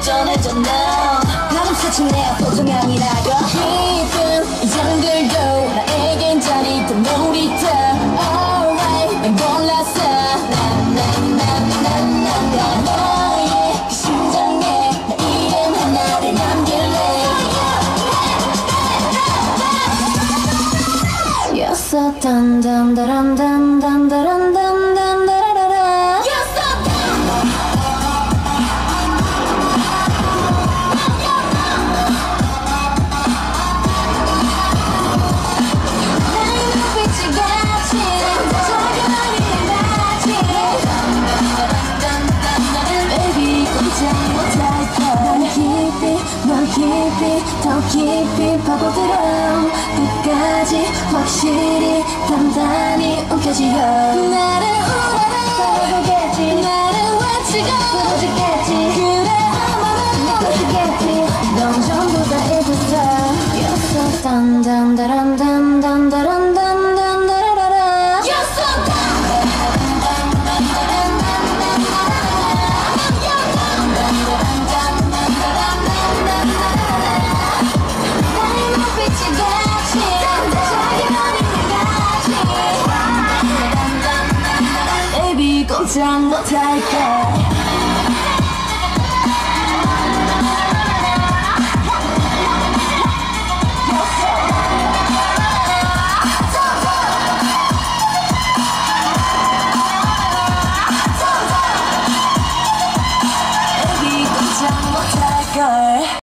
전해져 now 나는 사실 내 소중함이라고 기쁜 이 장들도 나에겐 짜릿한 놀이터 Alright 난 골랐어 나나나나나나 너의 그 심장에 나 이름 하나를 남길래 You're so dun dun dun dun dun dun dun dun dun 더 깊이 파고들어 끝까지 확실히 단단히 움켜쥐어 나를